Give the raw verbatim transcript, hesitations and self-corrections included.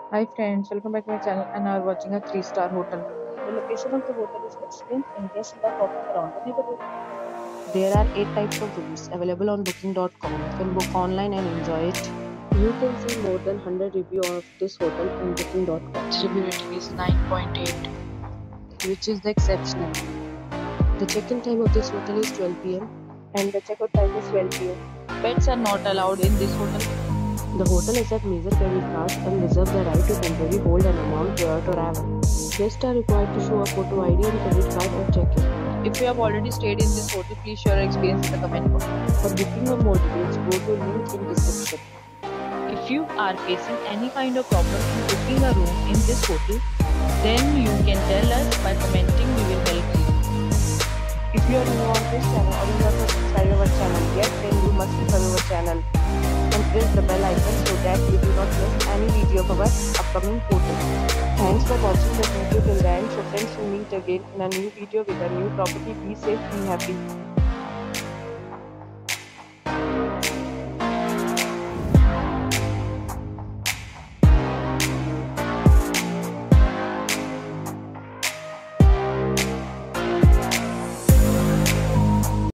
Hi friends, welcome back to my channel and now we're watching a three star hotel. The location of the hotel is excellent and guests love walking around the neighborhood. There are eight types of rooms available on booking dot com. You can book online and enjoy it. You can see more than one hundred reviews of this hotel on booking dot com. Its review rating is nine point eight, which is the exceptional. The check-in time of this hotel is twelve p m and the check-out time is twelve p m. Pets are not allowed in this hotel. The hotel accepts major credit cards and reserves the right to temporarily hold an amount prior to arrival. Guests are required to show a photo I D and credit card at check-in. If you have already stayed in this hotel, please share your experience in the comment box. For booking or more details, go to link in description. If you are facing any kind of problem in booking a room in this hotel, then you can tell us by commenting. We will help you. If you are new on this channel or you have not subscribed our channel yet, then you must subscribe our channel and press the bell icon so that you do not miss any video of our upcoming hotel. Thanks for watching the video till the end. So friends, will meet again in a new video with a new property. Be safe, be happy.